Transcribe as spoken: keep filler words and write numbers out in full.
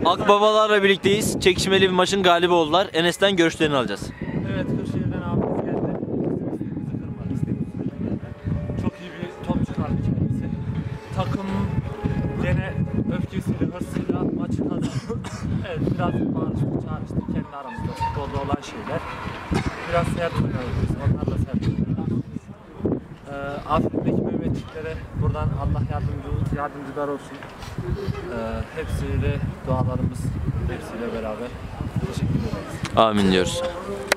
Akbabalarla birlikteyiz. Çekişmeli bir maçın galibi oldular. Enes'ten görüşlerini alacağız. Evet, Kırşehir'den abimiz geldi. İstediğimizi kırmadı, istediğimizi geldi. Çok iyi bir top çıkardı kendisi. Takım gene öfkesiyle, hırsıyla maçı kazandı. Evet, biraz bağırıştık, çağrıştık. Kendi aramızda futbolda olan şeyler. Biraz sert oynadık biz, onlar da sert oynadık. Ee, Afrin'deki Mehmetçiklere buradan Allah yardımcı, yardımcılar olsun. Ee, hepsiyle dualarımız, hepsiyle beraber teşekkür ederiz. Amin diyoruz.